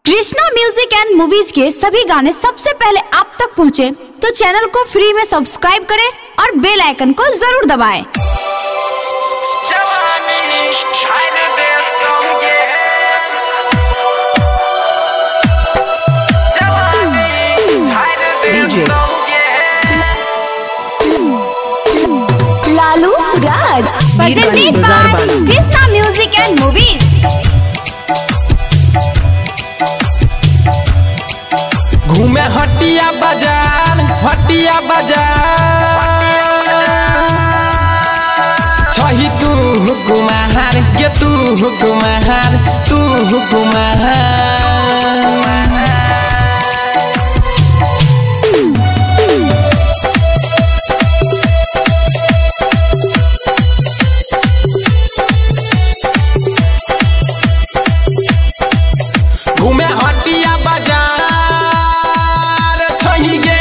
Krishna music and movies के सभी गाने सबसे पहले आप तक पहुंचे तो चैनल को फ्री में सब्सक्राइब करें और बेल आइकन को जरूर दबाएं। Lalu Raj presented by Krishna music and movies. घूमे हटिया बाजार छही तू हुकुमार के तू हुकुमार तू हुकुमार। घूमे हटिया बाजार छही गे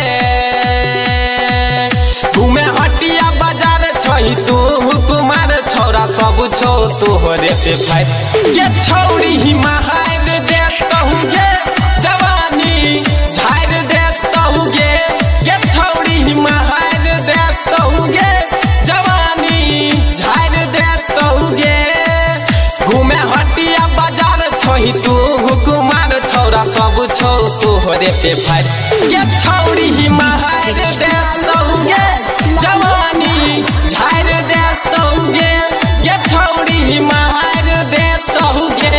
घूमे हटिया बाजार छही तू हुकुमार छोरा सब छो तोहरे पे फाइट ये छौरी ही महार दे कहू गे जवानी झाड़ दे कहू गे ये छौरी ही महार दे कहू गे जवानी झाड़ दे कहू गे। घूमे हटिया बाजार छही तू हुकुमार छोरा सब छो तोहरे पे फाइट ये छौरी ही महार दे दऊगे जवानी झाड़ दे दऊगे ये छौरी ही महार दे दऊगे।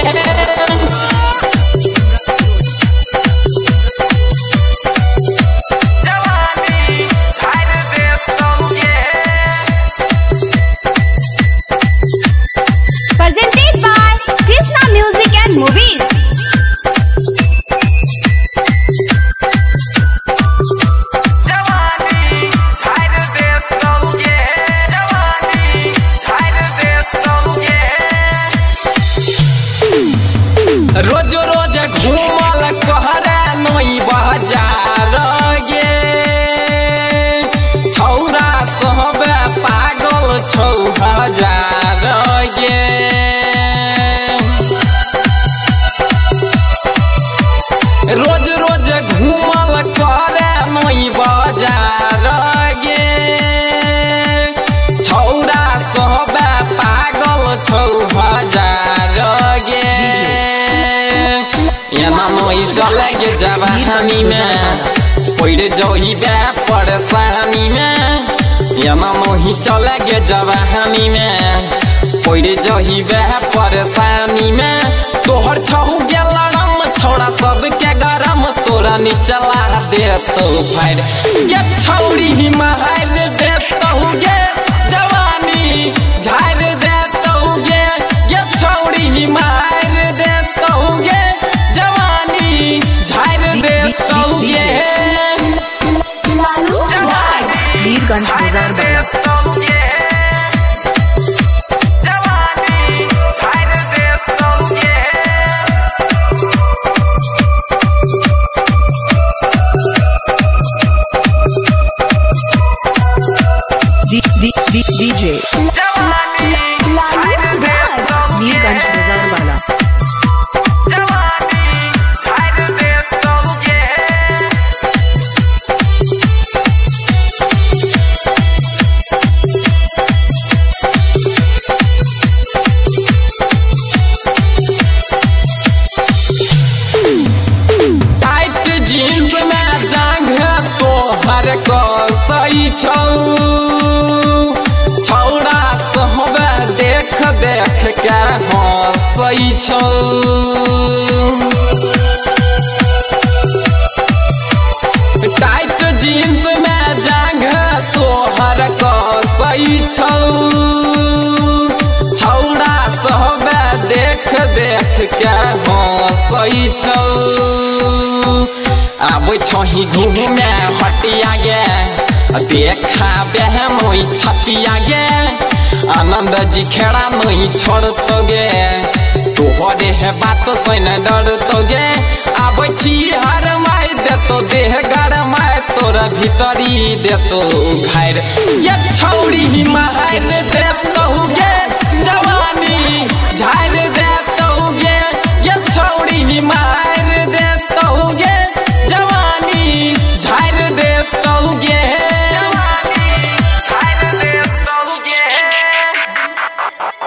Presented by Krishna Music and Movies. रोज रोज घूमल कहरे नई बाजार गे छौरा सब पागल 6000 गे। रोज रोज घूमल करे नई बाजार गे छौरा सब पागल 6000 गे। एना नई चले गे जवानी में पड़ जही बे परेशानी में एना नही चले गे जवानी में पड़ जही बे परेशानी में। तोहर छहु गे लड़म छोड़ा सबके गरम तोरा निचला दे तो फाइर ये छौरी ही महार दे तहु गे जवानी झाड़ दे तहु गे ये छौरी ही महार दे तहु गे जवानी झाड़ दे तहु गे। लालू राज वीरगंज बाजार बड़ा DJ लालू राज वीरगंज बाजार वाला टाइट जीन्स में जांघ तोहर को सही छौ छौड़ा सब देख देख के हंसई छौ। टाइट जीन्स में जांघ तोहर को सही छौ छौड़ा सब देख देख के हंसई छौ। आबै छही घूमे हटिया गे देखा बे मोई छतिया गे आनंद जी खेड़ा नहीं छोड़तो गे तोहरे है बात सुन डरतो गे। आबै छी हर माय देतो देह गरमाय तोरा भीतरी देतो घायर ये छौरी ही महार देतो गे